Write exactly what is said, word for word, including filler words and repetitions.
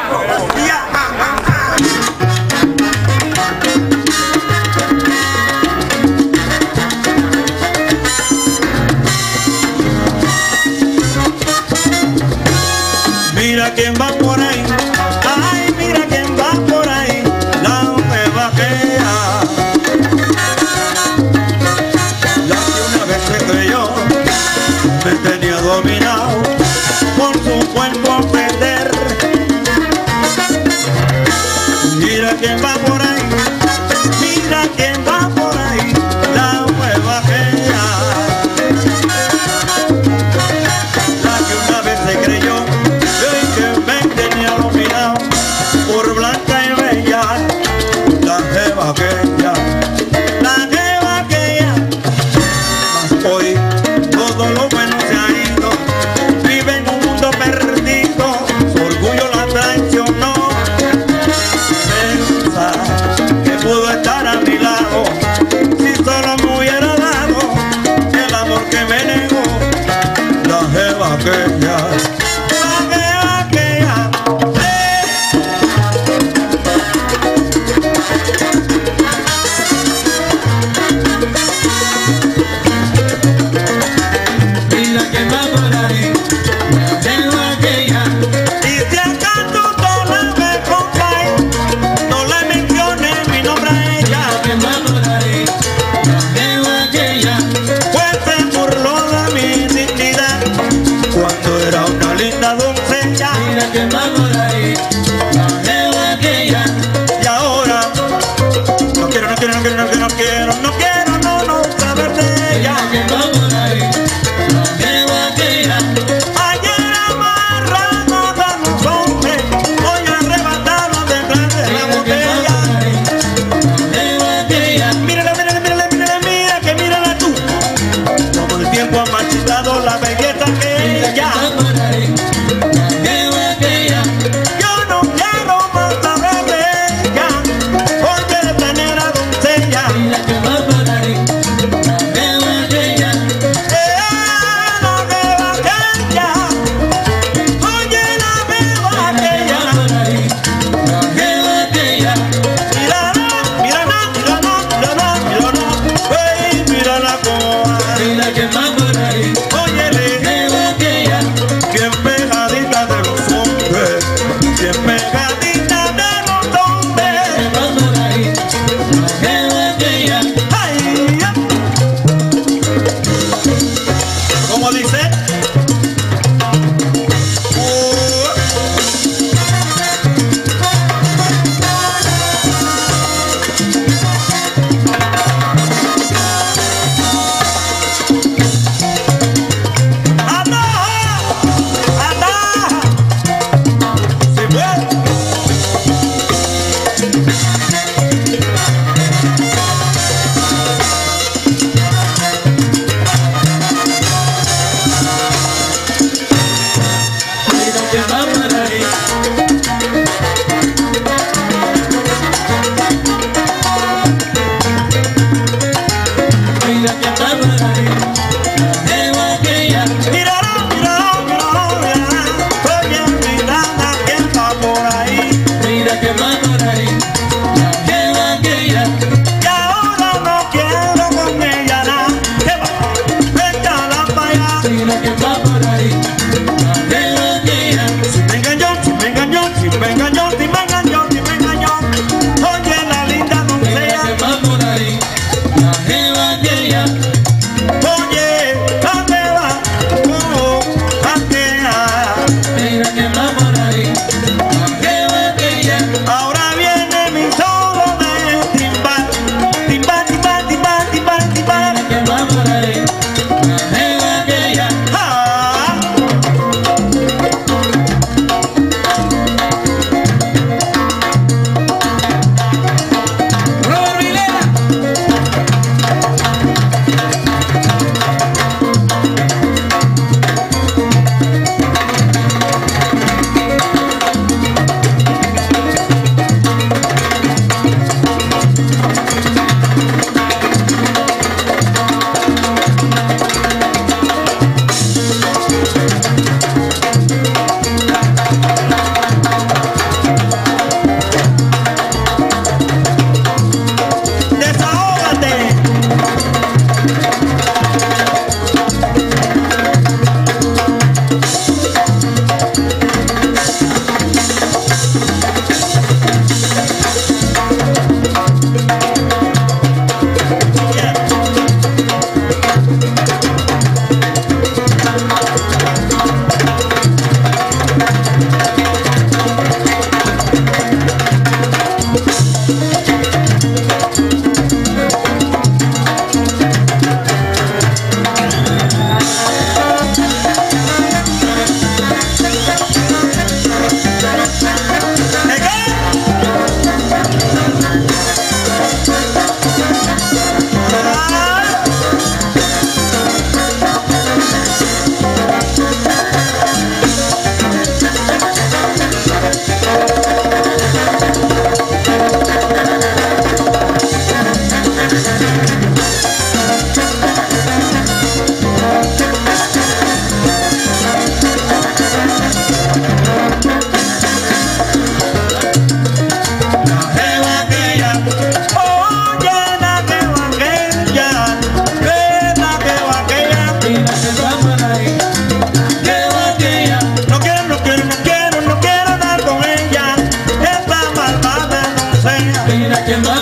Mira quién va por ahí, ay, mira quién va por ahí, la nueva quea. La que una vez se creyó, me tenía dominado por su cuerpo a perder. Mira quién va por ahí, mira quién va por ahí, la nueva quea. La que una vez se creyó, por blanca y bella, la jeva aquella, la jeva aquella. Mas hoy todo lo bueno se ha ido, vive en un mundo perdido, su orgullo la traicionó. Pensa que pudo estar a mi lado, si solo me hubiera dado el amor que me negó, la jeva aquella. No quiero, no quiero, no, no saber de ella. Ayer amarrado a los hombres, hoy arrebatado detrás de la botella. Mírala, mírala, mírala, mírala, mira que mírala tú. Como el tiempo ha marchitado la belleza que ella. Yo no quiero más saber de ella, porque de tener a doncella. Ahora que más